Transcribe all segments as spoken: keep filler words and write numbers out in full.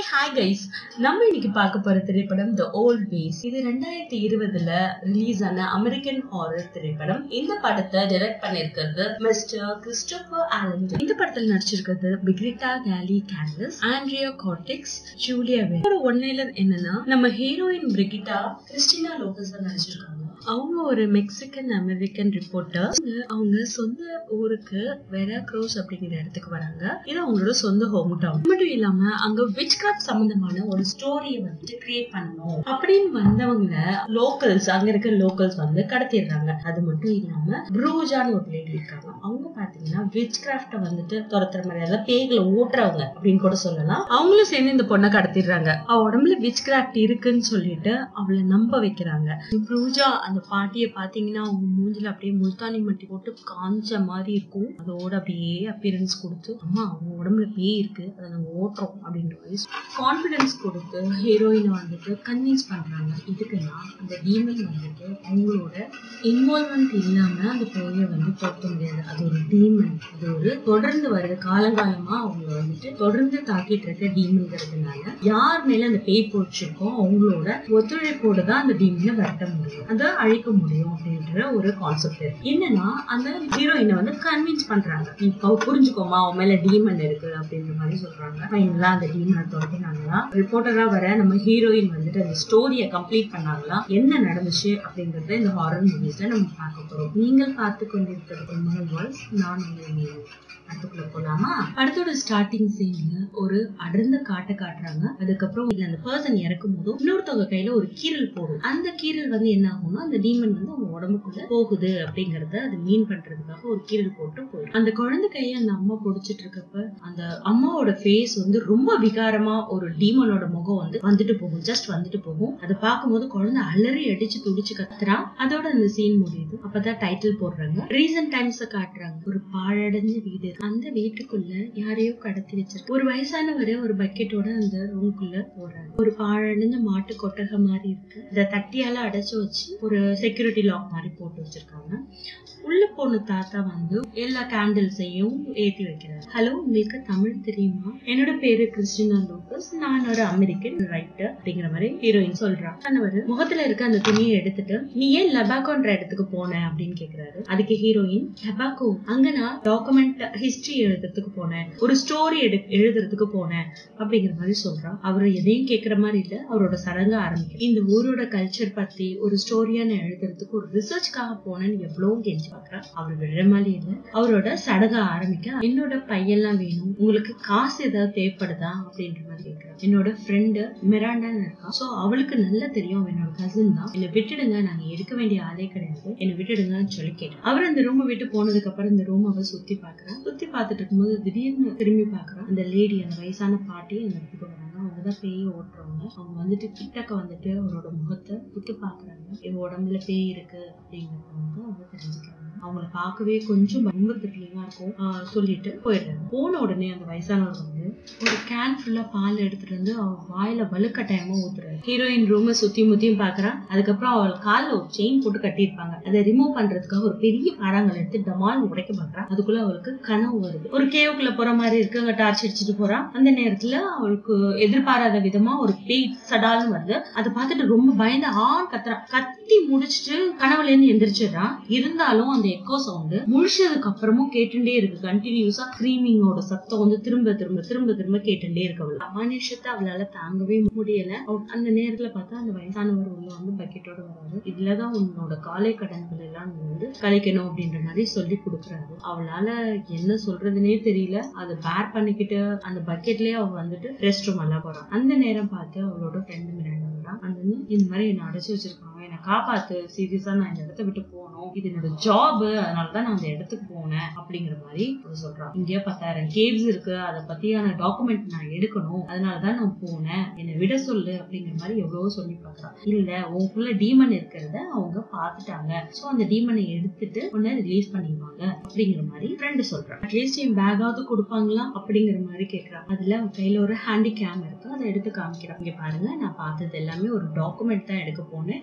Hi guys, நம்ம இன்னைக்கு பார்க்க போற திரைப்படம் The Old Ways. இது ரெண்டாயிரத்தி இருபதுல ரிலீஸ் ஆன அமெரிக்கன் ஹாரர் திரைப்படம். இந்த படத்தை டைரக்ட் பண்ணிருக்கிறது மிஸ்டர் கிறிஸ்டோபர் ஆலண்டர். இந்த படத்துல நடிச்சிருக்கிறது பிரிகிட்டா, CanalesAndrea, CortésJulia. ஒரு ஒன்லைனர் என்னன்னா, நம்ம ஹீரோயின் பிரிகிட்டா கிறிஸ்டினா நடிச்சிருக்காங்க. அவங்க ஒரு மெக்சிகன் அமெரிக்கன் ரிப்போர்ட்டர். அவங்க சொந்த ஊருக்கு வெராக்ரூஸ் அப்படிங்கிற இடத்துக்கு வராங்க. இது அவங்களோட சொந்த ஹோம் டவுன். மட்டும் இல்லாம அங்க விச் கிராஃப்ட் சம்பந்தமான ஒரு ஸ்டோரியை வந்து கிரியேட் பண்ணணும் அப்படின்னு வந்தவங்க லோக்கல்ஸ், அங்க இருக்க லோக்கல்ஸ் வந்து கடத்திடுறாங்க. அது மட்டும் இல்லாம ப்ரூஜான்னு ஒரு லேடி இருக்காங்க. அவங்க பாத்தீங்கன்னா விச் கிராஃப்ட வந்துட்டு துரத்துற மாதிரி, அதாவது பேய்களை ஓட்டுறவங்க அப்படின்னு கூட சொல்லலாம். அவங்களும் சேர்ந்து இந்த பொண்ணை கடத்திடுறாங்க. அவ உடம்புல விச் கிராஃப்ட் இருக்குன்னு சொல்லிட்டு அவளை நம்ப வைக்கிறாங்க. ப்ரூஜா அந்த பாட்டிய பாத்தீங்கன்னா அவங்க மூஞ்சில அப்படியே முல்தானி மட்டி போட்டு காஞ்ச மாதிரி இருக்கும். அதோட அப்படியே அப்பியரன்ஸ் கொடுத்து, அம்மா அவங்க உடம்புல பேய் இருக்கு, அதை நாங்க ஓட்டுறோம் அப்படின்ற மாதிரி கான்பிடன்ஸ் கொடுத்து ஹீரோயினை வந்துட்டு கன்வின்ஸ் பண்றாங்க. இதுக்குன்னா அந்த டீமன் வந்துட்டு அவங்களோட இன்வால்வ்மெண்ட் இல்லாம அந்த பேயை வந்து போட்ட முடியாது. அது ஒரு டீமன், அது ஒரு தொடர்ந்து வருது, காலங்காலமா அவங்க வந்துட்டு தொடர்ந்து தாக்கிட்டு இருக்க டீமன்ங்கிறதுனால யார் மேல அந்த பேய் போச்சிருக்கோ அவங்களோட ஒத்துழைப்போடு தான் அந்த டீமனை விரட்ட முடியும், அதை அழிக்க முடியும் அப்படின்ற ஒரு கான்செப்ட் இருக்கு. என்னன்னா அந்த ஹீரோயினை வந்து கன்வின்ஸ் பண்றாங்க, நீ புரிஞ்சுக்கோமா அவன் மேல டீமன் இருக்கு அப்படின்ற மாதிரி சொல்றாங்க. ஃபைனலா அந்த டீமனை தொடங்கினாங்களா, ரிப்போர்ட்டரா வர நம்ம ஹீரோயின் வந்துட்டு அந்த ஸ்டோரியை கம்ப்ளீட் பண்ணாங்களா, என்ன நடந்துச்சு அப்படிங்கறத இந்த ஹாரர் மூவிஸ்ல நம்ம பார்க்க போறோம். நீங்கள் பார்த்து கொண்டிருக்கிறது முதல் வாய்ஸ், நான் உங்களை அடுத்துக்குள்ள போலாமா. அடுத்தோட ஸ்டார்டிங் சீன்ல ஒரு அடர்ந்த காட்டை காட்டுறாங்க. அதுக்கப்புறம் அந்த பர்சன் இறக்கும் போதும் இன்னொருத்தவங்க கையில ஒரு கீரல் போடும். அந்த கீரல் வந்து என்ன ஆகும்னா, அந்த டீமன் வந்து அவங்க உடம்புக்குள்ள போகுது அப்படிங்கறத அது மீன் பண்றதுக்காக ஒரு கீரல் போட்டு போயிடும். அந்த குழந்தை கையை அந்த அம்மா பொடிச்சிட்டு இருக்கப்ப அந்த அம்மாவோட ஃபேஸ் வந்து ரொம்ப விகாரமா ஒரு டீமனோட முகம் வந்து வந்துட்டு போகும், ஜஸ்ட் வந்துட்டு போகும். அதை பார்க்கும்போது குழந்தை அலறி அடிச்சு துடிச்சு கத்துறா. அதோட அந்த சீன் முடியுது. அப்பதான் டைட்டில் போடுறாங்க. ரீசன்ட் டைம்ஸ் காட்டுறாங்க. ஒரு பாழடைஞ்ச வீடு, அந்த வீட்டுக்குள்ள யாரையோ கடத்தி வச்சிருக்கு. ஒரு வயசானவரு ஒரு பக்கெட்டோட அந்த ரூம்குள்ள போறாரு. ஒரு பாழடைஞ்ச மாட்டு கொட்டகை மாதிரி இருக்கு. இந்த தட்டியால அடைச்சு வச்சு ஒரு செக்யூரிட்டி லாக் மாதிரி போட்டு வச்சிருக்காங்க. உள்ள போன தாத்தா வந்து எல்லா கேண்டில்ஸையும் ஏத்தி வைக்கிறாரு. ஹலோ, உங்களுக்கு தமிழ் தெரியுமா? என்னோட பேரு கிறிஸ்டினா, நான் ஒரு அமெரிக்கன் ரைட்டர் அப்படிங்கிற மாதிரி ஹீரோயின் சொல்றா. கணவர் முகத்துல இருக்க அந்த துணியை எடுத்துட்டு, நீ ஏன் லெபாக்கோன்ற இடத்துக்கு போன அப்படின்னு கேக்குறாரு. அதுக்கு ஹீரோயின், லெபாக்கோ அங்க நான் டாக்குமெண்ட் ஹிஸ்டரி எழுதுறதுக்கு போனேன், ஒரு ஸ்டோரி எழுதுறதுக்கு போனேன் அப்படிங்கிற மாதிரி சொல்றா. அவரு எதையும் கேட்கிற மாதிரி இல்ல, அவரோட சடங்கு ஆரம்பிக்கும். இந்த ஊரோட கல்ச்சர் பத்தி ஒரு ஸ்டோரியா நான் எழுதுறதுக்கு ஒரு ரிசர்ச்காக போனேன்னு எவ்வளவு கெஞ்சி பாக்குறா. அவர் விழ மாதிரி இல்ல, அவரோட சடங்க ஆரம்பிக்க, என்னோட பையெல்லாம் வேணும், உங்களுக்கு காசு ஏதாவது தேவைப்படுதா அப்படின்ற மாதிரி கேட்கிறா. என்னோட ஃப்ரெண்டு மிராண்டான்னு இருக்கா, சோ அவளுக்கு நல்லா தெரியும் என்னோட கசின் தான், என்னை விட்டுடுங்க, நாங்க எடுக்க வேண்டிய ஆளே கிடையாது, என்னை விட்டுடுங்கன்னு சொல்லி கேட்டேன். அவர் அந்த ரூமை விட்டு போனதுக்கு அப்புறம் இந்த ரூம் அவ சுத்தி பாக்குறா. சுத்தி பார்த்துட்டு இருக்கும்போது திடீர்னு திரும்பி பாக்குறா. அந்த லேடி, அந்த வயசான பாட்டி அந்த இடத்துக்கு வராங்க. அவங்கதான் பேயை ஓட்டுறவங்க. அவங்க வந்துட்டு கிட்டக்க வந்துட்டு அவரோட முகத்தை புத்து பாக்குறாங்க. இவ உடம்புல பேய் இருக்கு அப்படிங்கறத வந்து அவங்க தெரிஞ்சுக்கிறாங்க. அவங்கள பார்க்கவே கொஞ்சம் பயங்கரத்துலயா இருக்கும். ஆஹ் சொல்லிட்டு போயிடுறாங்க. போன உடனே அந்த வயசானவர் வந்து ஒரு கேன் ஃபுல்லா பால் எடுத்துட்டு வந்து அவ வாயில வலுக்கட்டாயமா ஊத்துறாரு. ஹீரோயின் ரூம சுத்தி முத்தியும் பாக்குறான். அதுக்கப்புறம் அவள் காலில் ஒரு செயின் போட்டு கட்டியிருப்பாங்க. அதை ரிமூவ் பண்றதுக்காக ஒரு பெரிய பாறாங்கல் எடுத்து டமால் உடைக்க பாக்குறான். அதுக்குள்ள அவளுக்கு கனவு வருது. ஒரு கேவுக்குள்ள போற மாதிரி இருக்கு. அங்க டார்ச் அடிச்சுட்டு போறான். அந்த நேரத்துல அவளுக்கு எதிர்பாராத விதமா ஒரு பேய் சடால்னு வருது. அதை பார்த்துட்டு ரொம்ப பயந்து ஆண் கத்துறான். கத்தி முடிச்சுட்டு கனவுல இருந்து எந்திரிச்சிடுறான். இருந்தாலும் அந்த எக்கோ சவுண்ட் முழிச்சதுக்கு அப்புறமும் கேட்டுட்டே இருக்கு. கண்டினியூஸா ஸ்கிரீமிங்கோட சத்தம் வந்து திரும்ப திரும்ப திரும்ப திரும்ப கேட்டுட்டே இருக்கு. அவள் அமானுஷத்தை அவளால தாங்கவே முடியல. அந்த நேரத்துல பார்த்தா அந்த வயசானவர் உள்ள வந்து பக்கெட்டோட வராது. இதுலதான் உன்னோட காலை கடன்கள் எல்லாம் வந்து கலைக்கணும் அப்படின்ற மாதிரி சொல்லி கொடுக்குறாரு. அவளால என்ன சொல்றதுன்னே தெரியல. அதை பேர் பண்ணிக்கிட்டு அந்த பக்கெட்லயே அவ வந்துட்டு ரெஸ்ட் ரூம் எல்லாம் போறான். அந்த நேரம் பார்த்து அவளோட ஃப்ரெண்டு மிராண்டா அந்த இந்த மாதிரி என்ன அடைச்சு வச்சிருக்காங்க, என்னை காப்பாத்து, சீரியஸா நான் இந்த இடத்த விட்டு போகணும், இது என்னோட ஜாப், அதனாலதான் நான் அந்த இடத்துக்கு போனேன் அப்படிங்கிற மாதிரி சொல்றான். இங்கே பத்தாயிரம் கேவ்ஸ் இருக்கு, அதை பத்தியான டாக்குமெண்ட் நான் எடுக்கணும், அதனாலதான் நான் போனேன், என்னை விட சொல்லு அப்படிங்கிற மாதிரி எவ்வளவோ சொல்லி பாக்குறான். இல்ல, உங்களுக்குள்ள டீமன் இருக்கிறத அவங்க பாத்துட்டாங்க, சோ அந்த டீமனை எடுத்துட்டு உன்னை ரிலீஸ் பண்ணிடுவாங்க அப்படிங்கிற மாதிரி ஃப்ரெண்டு சொல்றான். அட்லீஸ்ட் என் பேக்காவது கொடுப்பாங்களா அப்படிங்கிற மாதிரி கேட்கறான். அதுல அவன் கையில ஒரு ஹேண்டி கேம் இருக்கு, அதை எடுத்து காமிக்கிறான். இங்க பாருங்க, நான் பார்த்தது எல்லாமே ஒரு டாக்குமெண்ட் தான் எடுக்க போனேன், அதுவும் லேப்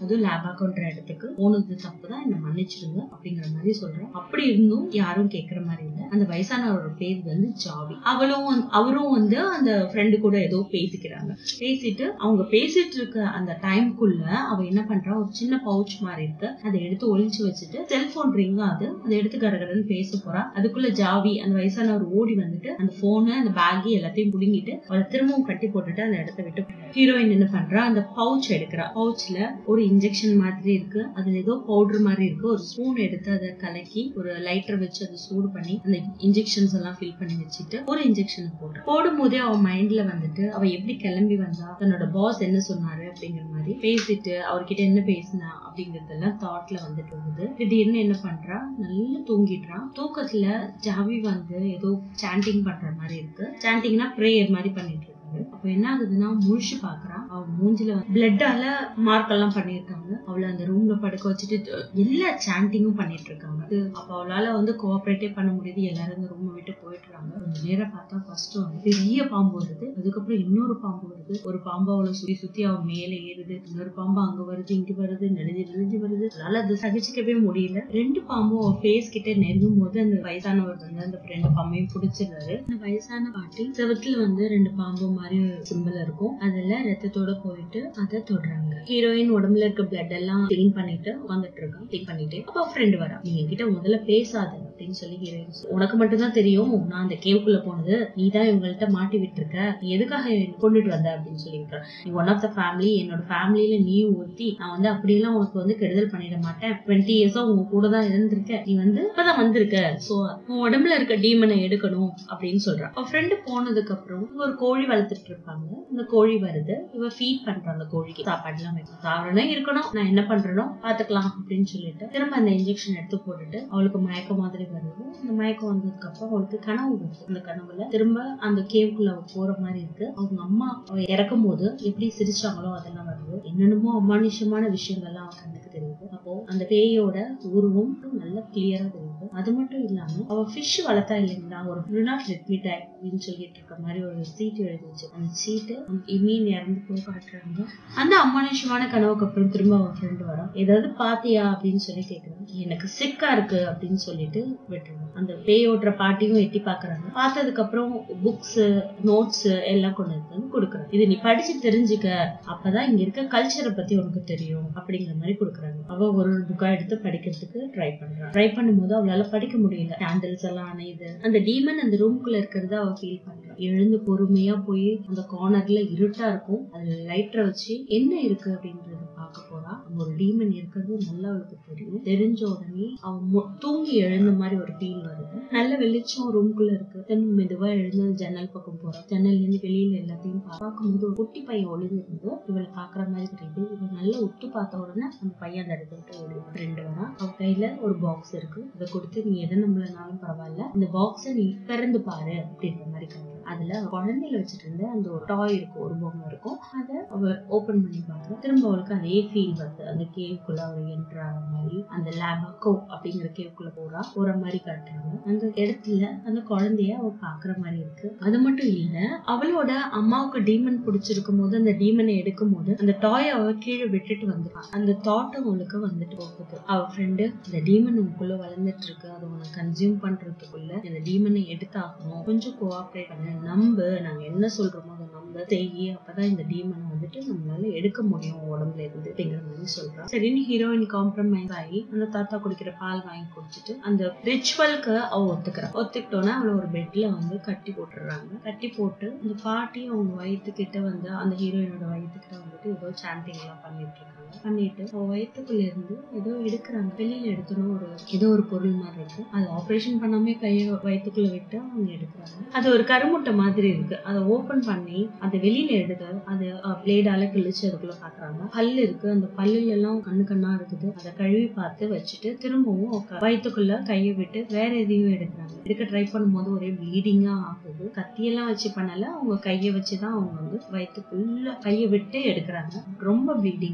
பார்க்கன்ற இடத்துக்கு போனது தப்புதான், என்ன மன்னிச்சிடுங்க அப்படிங்கிற மாதிரி சொல்றேன். அப்படி இருந்தும் யாரும் கேட்கற மாதிரி இல்ல. அந்த வயசானவரோட பேர் வந்து ஜாவி. அவளும் அவரும் வந்து அந்த ஃப்ரெண்டு கூட ஏதோ பேசிக்கிறாங்க. பேசிட்டு அவங்க பேசிட்டு இருக்க அந்த டைம்குள்ள அவ என்ன பண்றா, ஒரு சின்ன பவுச் மாதிரி இருக்கு, அதை எடுத்து ஒளிச்சு வச்சுட்டு செல்போன் ரிங் ஆகுது, அதை எடுத்து கடகடன்னு பேச போறா. அதுக்குள்ள ஜாவி அந்த வயசானவர் ஓடி வந்துட்டு அந்த போனு அந்த பேக் எல்லாத்தையும் புடுங்கிட்டு அவளை திரும்பவும் கட்டி போட்டுட்டு அந்த இடத்த விட்டு ஹீரோயின் என்ன பண்றா, அந்த பவுச் எடுக்கிறா. பவுச்ல ஒரு இன்ஜெக்ஷன் மாதிரி இருக்கு, அதுல ஏதோ பவுடர் மாதிரி இருக்கு. ஒரு ஸ்பூன் எடுத்து அதை கலக்கி ஒரு லைட்டர் வச்சு அதை சூடு பண்ணி அந்த இன்ஜெக்ஷன்ஸ் எல்லாம் ஃபில் பண்ணி வச்சுட்டு ஒரு இன்ஜெக்ஷன் போட்டு போடும் போதே அவ மைண்ட்ல வந்துட்டு அவ எப்படி கிளம்பி வந்தா, தன்னோட பாஸ் என்ன சொன்னாரு அப்படிங்கிற மாதிரி பேசிட்டு அவர்கிட்ட என்ன பேசினா அப்படிங்கறதெல்லாம் தாட்ல வந்துட்டு போகுது. திடீர்னு என்ன பண்றா, நல்லா தூங்கிடுறான். தூக்கத்துல ஜாவி வந்து ஏதோ சாண்டிங் பண்ற மாதிரி இருக்கு. சாண்டிங்னா பிரேயர் மாதிரி பண்ணிட்டு இருக்கு. அப்ப என்ன ஆகுதுன்னா, முழிச்சு பாக்குறான். அவ மூஞ்சில பிளட்டால மார்க் எல்லாம் பண்ணிருக்காங்க. அவளை அந்த ரூம்ல படுக்க வச்சுட்டு எல்லா சாண்டிங்கும் பண்ணிட்டு இருக்காங்க. அப்ப அவளால வந்து கோஆபரேட்டே பண்ண முடியுது. எல்லாரும் அந்த ரூமை விட்டு போயிட்டுறாங்க. கொஞ்ச நேரம் பார்த்தா ஃபர்ஸ்ட் வந்து பெரிய பாம்பு வருது, அதுக்கப்புறம் இன்னொரு பாம்பு வருது. ஒரு பாம்பு அவளை சுத்தி சுத்தி அவ மேல ஏறுது, இன்னொரு பாம்பு அங்க வருது இங்க வருது, நெளிஞ்சு நெளிஞ்சு வருது. அதனால அதை சகிச்சுக்கவே முடியல. ரெண்டு பாம்பும் அவ ஃபேஸ் கிட்ட நெருங்கும் போது அந்த வயசானவர் வந்து அந்த ரெண்டு பாம்பையும் பிடிச்சிருந்தாரு. அந்த வயசான பாட்டி செவத்துல வந்து ரெண்டு பாம்பு மாதிரி சிம்பிள் இருக்கும், அதுல ரத்தத்தோட போயிட்டு அதை தொடுறாங்க. ஹீரோயின் உடம்புல இருக்க பிளட் எல்லாம் கிளீன் பண்ணிட்டு வந்துட்டு இருக்கான். கிளீன் பண்ணிட்டு அப்ப ஃப்ரெண்ட் வரா. நீ என்கிட்ட முதல்ல பேசாத அப்படின்னு சொல்லி ஹீரோயின், உனக்கு மட்டும் தான் தெரியும் நான் அந்த கேவுக்குள்ள போனது, நீ தான் இவங்கள்ட்ட மாட்டி விட்டு இருக்க, நீ எதுக்காக கொண்டுட்டு வந்த அப்படின்னு சொல்லியிருக்க. நீ ஒன் ஆஃப் த ஃபேமிலி, என்னோட ஃபேமிலியில நீ ஒருத்தி, நான் வந்து அப்படியெல்லாம் உனக்கு வந்து கெடுதல் பண்ணிட மாட்டேன். டுவெண்ட்டி இயர்ஸா உங்க கூட தான் இருந்திருக்க, நீ வந்து இப்பதான் வந்திருக்க, சோ உன் உடம்புல இருக்க டீமனை எடுக்கணும் அப்படின்னு சொல்றான். அவ ஃப்ரெண்டு போனதுக்கு அப்புறம் ஒரு கோழி வளர்த்துட்டு இருப்பாங்க. இந்த கோழி வருது, இவ ஃபீட் பண்றாங்க. அந்த கோழிக்கு சாப்பாடு எல்லாம் வைக்கணும், சாப்பிடணும் இருக்கணும், நான் என்ன பண்றனோ பாத்துக்கலாம் அப்படின்னு சொல்லிட்டு திரும்ப அந்த இன்ஜெக்ஷன் எடுத்து போட்டுட்டு அவளுக்கு மயக்கம் மாதிரி வருது. அந்த மயக்கம் வந்ததுக்கு அப்புறம் அவளுக்கு கனவு வருது. அந்த கனவுல திரும்ப அந்த கேவுக்குள்ள போற மாதிரி இருக்கு. அவங்க அம்மா அவ இறக்கும் போது எப்படி சிரிச்சாங்களோ அதெல்லாம் வருது. என்னென்னமோ அமானுஷமான விஷயங்கள்லாம் அவ கண்ணுக்கு தெரியுது. அப்போ அந்த பேயோட உருவம் நல்லா கிளியரா தெரியுது. அது மட்டும் இல்லாம அவ ஃபிஷ் வளர்த்தா இல்லைங்களா, ஒரு do not let me die அப்படின்னு சொல்லிட்டு இருக்க மாதிரி ஒரு சீட் எழுதி வச்சு அந்த சீட்டு மீன் இறந்து போய் காட்டுறாங்க. அந்த அமானுஷமான கனவுக்கு அப்புறம் திரும்ப அவன் ஃப்ரெண்டு வரா. ஏதாவது பாத்தியா அப்படின்னு சொல்லி கேட்கறான். எனக்கு சிக்கா இருக்கு அப்படின்னு சொல்லிட்டு விட்டுருவான். அந்த பேய் ஓட்டுற பாட்டியும் எட்டி பாக்குறாங்க. பார்த்ததுக்கு அப்புறம் புக்ஸ் நோட்ஸ் எல்லாம் கொண்டு வந்து கொடுக்குறாங்க. இது நீ படிச்சு தெரிஞ்சுக்க, அப்பதான் இங்க இருக்க கல்ச்சரை பத்தி உனக்கு தெரியும் அப்படிங்கிற மாதிரி கொடுக்குறாங்க. அவ ஒரு புக்கா எடுத்து படிக்கிறதுக்கு ட்ரை பண்றான். ட்ரை பண்ணும்போது அவளால படிக்க முடியல. கேண்டில்ஸ் எல்லாம் அணையுது. அந்த டீமன் அந்த ரூம்குள்ள இருக்கிறத அவ ஃபீல் பண்றான். எழுந்து பொறுமையா போய் அந்த கார்னர்ல இருட்டா இருக்கும், அதுல லைட்டரை வச்சு என்ன இருக்கு அப்படின்றத பார்க்க போறா. அங்க ஒரு டீமன் இருக்கிறது நல்லா அவளுக்கு தெரியும். தெரிஞ்ச உடனே அவ தூங்கி எழுந்த மாதிரி ஒரு ஃபீல் வருது. நல்ல வெளிச்சம் ரூம்குள்ள இருக்கு. தென் மெதுவா எழுந்து ஜன்னல் பக்கம் போறா. ஜன்னல்ல இருந்து வெளியில எல்லாத்தையும் பார்க்கும்போது ஒரு குட்டி பையன் ஒளிஞ்சு இருந்து இவளை பாக்குற மாதிரி தெரியுது. இவள் நல்லா உத்து பார்த்த உடனே அந்த பையன் அந்த இடத்த விட்டு ஓடி ரெண்டு வரா. அவ கையில ஒரு பாக்ஸ் இருக்கு, அதை கொடுத்து நீ எதை நம்மளனாலும் பரவாயில்ல, இந்த பாக்ஸ நீ திறந்து பாரு அப்படின்ற மாதிரி காட்டுற. அதுல குழந்தையில வச்சுட்டு இருந்த அந்த ஒரு டாய் இருக்கும், ஒரு பொம்மை இருக்கும். அதை அவ ஓபன் பண்ணி பாக்குறா. திரும்ப அவளுக்கு அதே ஃபீல் வருது. அந்த கேவுக்குள்ள அவ என்ட்ரு ஆகிற மாதிரி அந்த லேபக்கோ அப்படிங்கிற கேவுக்குள்ள போறா போற மாதிரி காட்டுறாங்க. அந்த இடத்துல அந்த குழந்தைய அவ பாக்குற மாதிரி இருக்கு. அது மட்டும் இல்ல, அவளோட அம்மாவுக்கு டீமன் பிடிச்சிருக்கும் போது அந்த டீமனை எடுக்கும் போது அந்த டாய் அவ கீழே விட்டுட்டு வந்துருக்கான். அந்த தாட்டும் அவளுக்கு வந்துட்டு போகுது. அவ ஃப்ரெண்டு, இந்த டீமன் உங்களுக்குள்ள வளர்ந்துட்டு இருக்கு, அதை உனக்கு கன்சியூம் பண்றதுக்குள்ள இந்த டீமனை எடுத்தாகணும், கொஞ்சம் கோஆப்ரேட் பண்ண, நம்பு, நாங்க என்ன சொல்றோமோ அதை நம்ப செய்ய, அப்பதான் இந்த டீமனை வந்துட்டு நம்மளால எடுக்க முடியும் உடம்புல இருந்து அப்படிங்கிற மாதிரி சொல்றான். சரின்னு ஹீரோயின் காம்ப்ரமைஸ் ஆகி அந்த தாத்தா குடிக்கிற பால் வாங்கி குடிச்சிட்டு அந்த ரிச்சுவலுக்கு அவ ஒத்துக்கிறா. ஒத்துக்கிட்டோன்னா அவளை ஒரு பெட்ல வந்து கட்டி போட்டுடுறாங்க. கட்டி போட்டு அந்த பாட்டி அவங்க வயிற்றுக்கிட்ட வந்து அந்த ஹீரோயினோட வயிற்றுக்கிட்ட வந்துட்டு ஏதோ சாண்டிங் எல்லாம் பண்ணிட்டு இருக்காங்க. பண்ணிட்டு அவ வயிற்றுக்குள்ள இருந்து ஏதோ எடுக்கிறாங்க. வெளியில எடுத்தோன்னா ஒரு ஏதோ ஒரு பொருள் மாதிரி இருக்கு. அது ஆப்ரேஷன் பண்ணாமே கையை வயிற்றுக்குள்ள விட்டு அவங்க எடுக்கிறாங்க. அது ஒரு கருமுட்டை மாதிரி இருக்கு. அதை ஓபன் பண்ணி அதை வெளியில எடுத்து அது பிளேடால கிழிச்சு அதுக்குள்ள பாக்குறாங்க. பல்லு இருக்கு, அந்த பல்லுல எல்லாம் கண்ணு கண்ணா இருக்குது. அதை கழுவி பார்த்து வச்சுட்டு திரும்பவும் வயிற்றுக்குள்ள கையை விட்டு வேற எதையும் எடுக்கிறாங்க. எடுக்க ட்ரை பண்ணும்போது ஒரே ப்ளீடிங்கா ஆகுது. கத்தியெல்லாம் வச்சு பண்ணல, அவங்க கையை வச்சுதான் அவங்க வந்து வயிற்றுக்குள்ள கையை விட்டு எடுக்கிறாங்க. ரொம்ப ப்ளீடிங் ஆகும்.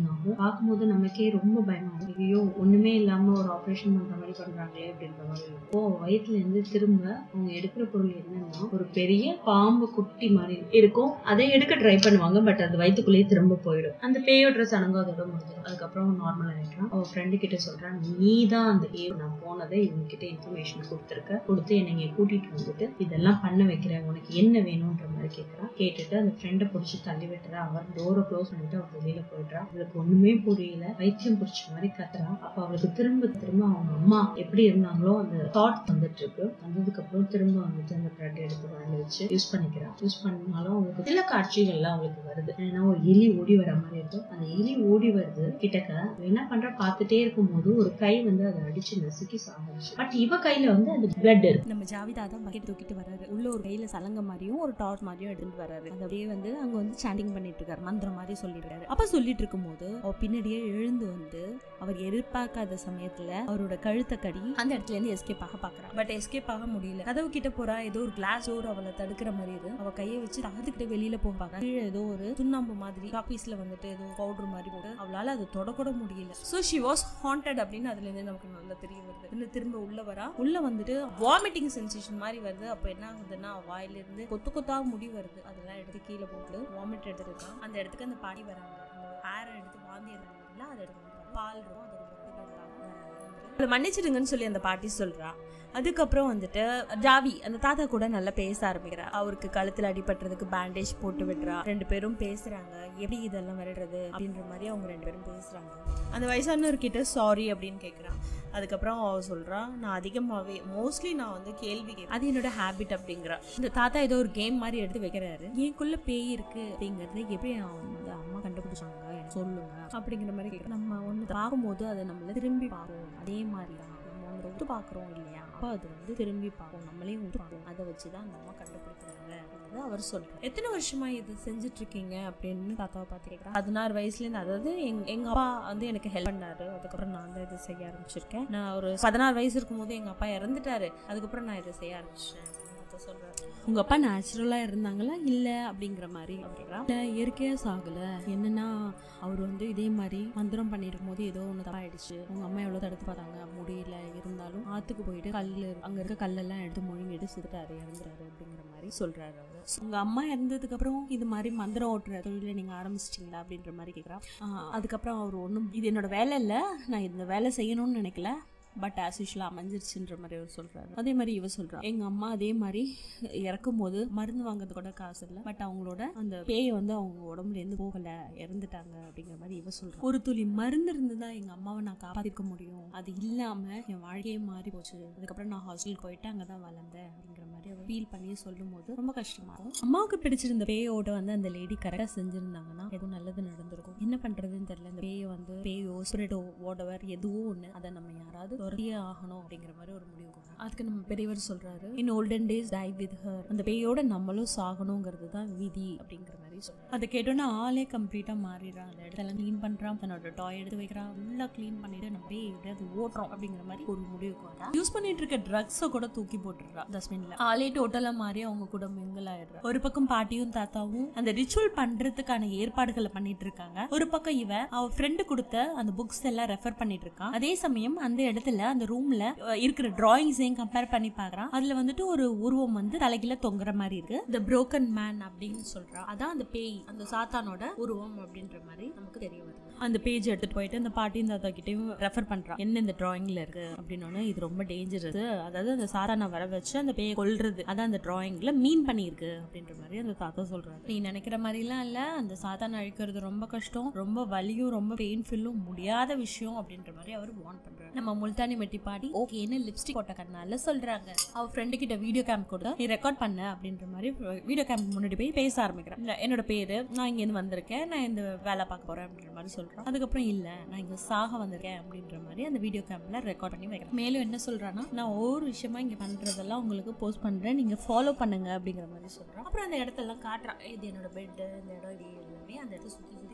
பார்க்கும்போது நமக்கே ரொம்ப பயமா இருக்கு. ஐயோ ஒண்ணுமே இல்லாம ஒரு ஆபரேஷன் பண்ற மாதிரி பண்றாங்களே அப்படின்ற மாதிரி இப்போ வயிற்றுல இருந்து திரும்ப அவங்க எடுக்கிற பொருள் என்னன்னா ஒரு பெரிய பாம்பு குட்டி மாதிரி இருக்கும். அதை எடுக்க ட்ரை பண்ணுவாங்க. பட் அது வயிற்றுக்குள்ளேயே திரும்ப போயிடும். அந்த பேயோட சடங்கு அதோட முடிஞ்சிடும். அதுக்கப்புறம் நார்மல் ஆயிடுறான். அவ ஃப்ரெண்டு கிட்ட சொல்றான், நீ தான் அந்த பேய் நான் போனதை இவங்க கிட்ட இன்ஃபர்மேஷன் கொடுத்துருக்க, கொடுத்து என்னை கூட்டிட்டு வந்துட்டு இதெல்லாம் பண்ண வைக்கிற, உனக்கு என்ன வேணும்ன்ற மாதிரி கேட்கறான். கேட்டுட்டு அந்த ஃப்ரெண்டை பிடிச்சி தள்ளி விட்டுறா. அவர் டோரை க்ளோஸ் பண்ணிட்டு அவர் வெளியில போயிடுறா. அவளுக்கு ஒண்ணுமே புரியல. வைத்தியம் பிடிச்ச மாதிரி கத்துறான். அப்ப அவளுக்கு திரும்ப திரும்ப அவங்க அம்மா எப்படி இருந்தாங்களோ அந்த தாட் வந்துட்டு இருக்கு. வந்ததுக்கு அப்புறம் திரும்ப வந்துட்டு அந்த பிரெட் எடுத்து வாங்கி வச்சு யூஸ் பண்ணிக்கிறான். யூஸ் பண்ணாலும் அவளுக்கு சில காட்சிகள்லாம் அவளுக்கு வருது. ஏன்னா ஒரு எலி ஓடி வர மாதிரி இருக்கும். அந்த எலி ஓடி வருது கிட்டக்க. என்ன பண்ற பாத்துட்டே இருக்கும் போது ஒரு கை வந்து அதை அடிச்சு நசுக்கி சாப்பிடுச்சு. பட் இவ கையில வந்து அந்த பிளட் இருக்கு. நம்ம ஜாவிதா தான் பக்கெட் தூக்கிட்டு வராரு. உள்ள ஒரு கையில சலங்க மாதிரியும் ஒரு டார்ச் மாதிரியும் எடுத்துட்டு வராரு. அது அப்படியே வந்து அங்க வந்து சாண்டிங் பண்ணிட்டு இருக்காரு. மந்திரம் மாதிரி சொல்லிடுறாரு. அப்ப சொல்லிட்டு இருக்கும் போது அவ பின்னாடியே எழுந்து வந்து அவர் எதிர்பார்க்காத சமயத்துல அவரோட கழுத்தை கடி அந்த இடத்துல இருந்து எஸ்கேப் ஆக பாக்குறா. பட் எஸ்கேப் ஆக முடியல. கதவு கிட்ட போறா. ஏதோ ஒரு கிளாஸ் டோர் அவளை தடுக்கிற மாதிரி இருக்கு. அவ கையை வச்சு தகத்துக்கிட்ட வெளியில போக கீழே ஏதோ ஒரு சுண்ணாம்பு மாதிரி ஆபீஸ்ல வந்துட்டு ஏதோ பவுடர் மாதிரி போட்டு அவளால அது தொடக்கூட முடியல. சோ ஷி வாஸ் ஹாண்டட் அப்படின்னு அதுல இருந்து நமக்கு நல்லா தெரிய வருது. இன்னும் திரும்ப உள்ள வரா. உள்ள வந்துட்டு வாமிட்டிங் சென்சேஷன் மாதிரி வருது. அப்ப என்ன ஆகுதுன்னா வாயில இருந்து கொத்து கொத்தா முடி வருது. அதெல்லாம் எடுத்து கீழே போட்டு வாமிட் எடுத்துருக்கான். அந்த இடத்துக்கு அந்த பாடி வராங்க. அந்த ஹேரை எடுத்து வாந்தி எடுத்தாங்கல்ல, அதை எடுத்து பால் இருக்கும். அதை மன்னிச்சிடுங்கன்னு சொல்லி அந்த பாட்டி சொல்றா. அதுக்கப்புறம் வந்துட்டு ஜாவி அந்த தாத்தா கூட நல்லா பேச ஆரம்பிக்கிறா. அவருக்கு கழுத்துல அடிபட்டுறதுக்கு பேண்டேஜ் போட்டு விடுறா. ரெண்டு பேரும் பேசுறாங்க. எப்படி இதெல்லாம் விடுறது அப்படின்ற மாதிரி அவங்க ரெண்டு பேரும் பேசுறாங்க. அந்த வயசானவர் கிட்ட சாரி அப்படின்னு கேட்குறான். அதுக்கப்புறம் அவ சொல்றா, நான் அதிகமாகவே மோஸ்ட்லி நான் வந்து கேள்வி கேட்க அது என்னோட ஹேபிட் அப்படிங்கிறா. இந்த தாத்தா ஏதோ ஒரு கேம் மாதிரி எடுத்து வைக்கிறாரு. எனக்குள்ள பேய் இருக்கு அப்படிங்கறது எப்படி அந்த அம்மா கண்டுபிடிச்சாங்க சொல்லுங்க அப்படிங்கிற மாதிரி கேட்குறேன். நம்ம ஒன்று பார்க்கும்போது அதை நம்மள திரும்பி பார்ப்போம். அதே மாதிரி தான் நம்ம ஒன்று ஒத்து பார்க்குறோம் இல்லையா, அப்போ அது வந்து திரும்பி பார்ப்போம். நம்மளே ஒத்து பார்ப்போம். அதை வச்சு தான் அந்த அம்மா கண்டுபிடிக்கிறாங்க அப்படின்னு அவர் சொல்றாரு. எத்தனை வருஷமா இது செஞ்சுட்டு இருக்கீங்க அப்படின்னு தாத்தாவை பார்த்து கேட்குறேன். பதினாறு வயசுலேருந்து, அதாவது எங் எங்க அப்பா வந்து எனக்கு ஹெல்ப் பண்ணாரு. அதுக்கப்புறம் நான் தான் இதை செய்ய ஆரம்பிச்சிருக்கேன். நான் ஒரு பதினாறு வயசு இருக்கும் போது எங்க அப்பா இறந்துட்டாரு. அதுக்கப்புறம் நான் இதை செய்ய ஆரம்பிச்சேன் சொல்றாரு. உங்க அப்பா நேச்சுரலா இருந்தாங்களா இல்ல அப்படிங்கிற மாதிரி இயற்கையா சாகல. என்னன்னா அவர் வந்து இதே மாதிரி மந்திரம் பண்ணிருக்கும் போது ஏதோ ஒண்ணு தப்பாயிடுச்சு. உங்க அம்மா எவ்வளவு தடுத்து பார்த்தாங்க, முடியல. இருந்தாலும் ஆத்துக்கு போயிட்டு கல்லு அங்க இருக்க கல்லெல்லாம் எடுத்து முழுங்கிட்டு சிறுத்தாரு, இறந்துறாரு அப்படிங்கிற மாதிரி சொல்றாரு அவரு. உங்க அம்மா இறந்ததுக்கு அப்புறம் இது மாதிரி மந்திரம் ஓட்டுற தொழில நீங்க ஆரம்பிச்சிட்டீங்களா அப்படின்ற மாதிரி கேட்கறான். அதுக்கப்புறம் அவர் ஒன்றும் இது என்னோட வேலை இல்லை, நான் இந்த வேலை செய்யணும்னு நினைக்கல, பட் ஆஸ் யூஷுவலா அமைஞ்சிருச்சுன்ற மாதிரி அவர் சொல்றாரு. அதே மாதிரி இவ சொல்றா, எங்க அம்மா அதே மாதிரி இறக்கும் போது மருந்து வாங்குறது கூட காசு இல்லை, பட் அவங்களோட அந்த பேயை வந்து அவங்க உடம்புல இருந்து போகல, இறந்துட்டாங்க அப்படிங்கிற மாதிரி இவ சொல்றா. ஒரு துளி மருந்து இருந்துதான் எங்க அம்மாவை நான் காப்பாத்திக்க முடியும், அது இல்லாம என் வாழ்க்கையே மாறி போச்சு. அதுக்கப்புறம் நான் ஹாஸ்டலுக்கு போயிட்டு அங்கதான் வளர்ந்தேன் அப்படிங்கிற மாதிரி அவர் ஃபீல் பண்ணி சொல்லும் போது ரொம்ப கஷ்டமா இருக்கும். அம்மாவுக்கு பிடிச்சிருந்த பேயோட வந்து அந்த லேடி கரெக்டா செஞ்சிருந்தாங்கன்னா எதுவும் நல்லது நடந்திருக்கும். என்ன பண்றதுன்னு தெரியல. இந்த பேயை வந்து பேயோ ஸ்பிரிட்டோ வாட்டவர் எதுவோ ஒண்ணு அதை நம்ம யாராவது துரத்தியே ஆகணும் அப்படிங்கிற மாதிரி ஒரு முடிவு கொண்டு அதுக்கு நம்ம பெரியவர் சொல்றாரு, in olden days die with her, அந்த பேயோட நம்மளும் சாகணுங்கிறது தான் விதி அப்படிங்கிற மாதிரி சொல்றாரு. அதை கேட்டோன்னா ஆளே கம்ப்ளீட்டா மாறிடுறான். அந்த இடத்துல கிளீன் பண்றான், தன்னோட டாய் எடுத்து வைக்கிறான், ஃபுல்லா கிளீன் பண்ணிட்டு நம்ம பேய் எப்படியாவது ஓட்டுறோம் அப்படிங்கிற மாதிரி ஒரு முடிவுக்கு வரா. யூஸ் பண்ணிட்டு இருக்க ட்ரக்ஸை கூட தூக்கி போட்டுடுறா டஸ்ட்பின்ல. ஆளே டோட்டலா மாறி அவங்க கூட மிங்கிள் ஆயிடுறா. ஒரு பக்கம் பாட்டியும் தாத்தாவும் அந்த ரிச்சுவல் பண்றதுக்கான ஏற்பாடுகளை பண்ணிட்டு இருக்காங்க. ஒரு பக்கம் இவ அவ ஃப்ரெண்டு கொடுத்த அந்த புக்ஸ் எல்லாம் ரெஃபர் பண்ணிட்டு இருக்கான். அதே சமயம் அந்த இடத்துல அந்த ரூம்ல இருக்கிற டிராயிங்ஸையும் கம்பேர் பண்ணி பாக்குறான். அதுல வந்துட்டு ஒரு உருவம் வந்து தலைகீழ தொங்குற மாதிரி இருக்கு. தி broken man அப்படின்னு சொல்றா. அதான் அந்த பேய், அந்த சாத்தானோட உருவம் அப்படின்ற மாதிரி நமக்கு தெரிய வருது. அந்த பேஜ் எடுத்துட்டு போயிட்டு அந்த பாட்டியும் தாத்தா கிட்டையும் ரெஃபர் பண்றான், என்ன இந்த டிராயிங்ல இருக்கு அப்படின்னு. இது ரொம்ப டேஞ்சரஸ், அதாவது அந்த சாத்தானை வர வச்சு அந்த பேயை கொல்றது, அதான் அந்த டிராயிங்ல மீன் பண்ணிருக்கு அப்படின்ற மாதிரி அந்த தாத்தா சொல்றாரு. நீ நினைக்கிற மாதிரி எல்லாம் இல்ல, அந்த சாத்தானை அழிக்கிறது ரொம்ப கஷ்டம், ரொம்ப வலியும் ரொம்ப பெயின்ஃபுல்லும் முடியாத விஷயம் அப்படின்ற மாதிரி அவர் வார்ன் பண்றாரு. நம்ம முல்தானி மெட்டி பாடி ஓகேன்னு லிப்ஸ்டிக் போட்ட கண்ணால சொல்றாங்க. அவ ஃப்ரெண்டு கிட்ட வீடியோ கேம் கூட நீ ரெக்கார்ட் பண்ண அப்படின்ற மாதிரி வீடியோ கேம் முன்னாடி போய் பேச ஆரம்பிக்கிறேன். என்னோட பேரு, நான் இங்க இருந்து வந்திருக்கேன், நான் இந்த வேலை பார்க்க போறேன் அப்படின்ற மாதிரி சொல்றேன். அதுக்கப்புறம் இல்ல நான் இங்க சாக வந்திருக்கேன் அப்படின்ற மாதிரி அந்த வீடியோ கேம்ல ரெக்கார்ட் பண்ணி வைக்கிறேன். மேலும் என்ன சொல்றான்னா, நான் ஒவ்வொரு விஷயமா இங்க பண்றதெல்லாம் உங்களுக்கு போஸ்ட் பண்றேன், நீங்க ஃபாலோ பண்ணுங்க அப்படிங்கிற மாதிரி சொல்றேன். அப்புறம் அந்த இடத்தெல்லாம் காட்டுறான். இது என்னோட பெட், இந்த இடம், இது எல்லாமே அந்த இடத்த சுத்தி சுத்தி